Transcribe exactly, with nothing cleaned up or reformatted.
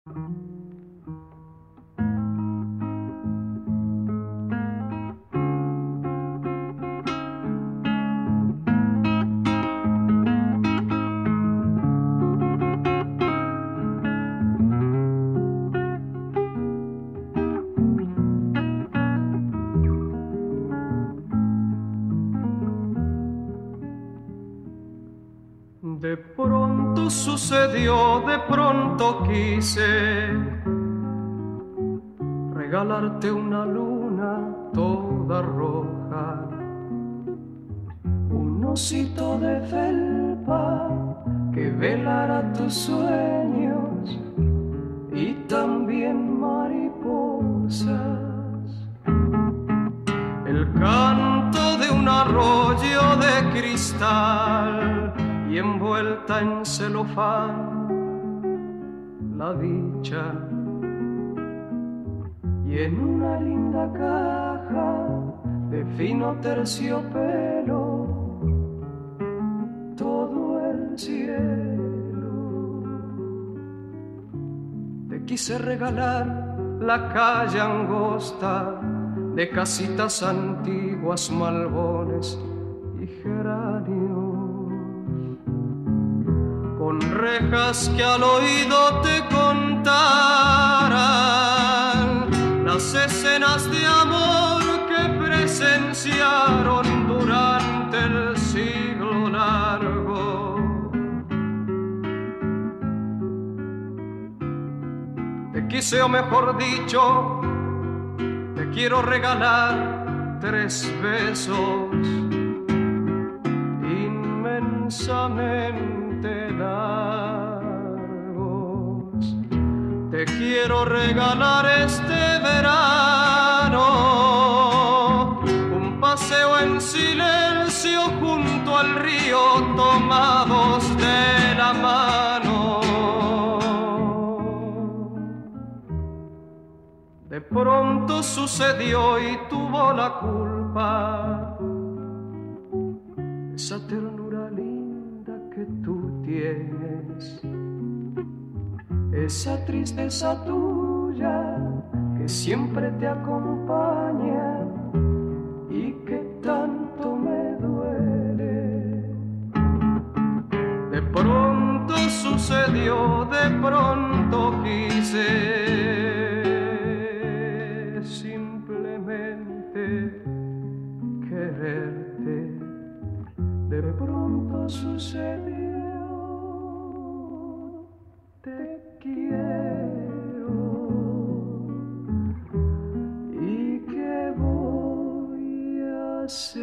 De pronto sucedió, de pronto quise regalarte una luna toda roja, un osito de felpa que velara tus sueños y también mariposas. El canto de un arroyo de cristal y envuelta en celofán la dicha, y en una linda caja de fino terciopelo todo el cielo. Te quise regalar la calle angosta de casitas antiguas, malbones y geranios, con rejas que al oído te contaran las escenas de amor que presenciaron durante el siglo largo. Te quise, o mejor dicho, te quiero regalar tres besos inmensamente largos. Te quiero regalar este verano un paseo en silencio junto al río, tomados de la mano. De pronto sucedió y tuvo la culpa esa ternura linda que tú tienes, esa tristeza tuya que siempre te acompaña y que tanto me duele. De pronto sucedió, de pronto quise simplemente quererte. De pronto sucedió, te quiero. ¿Y qué voy a hacer?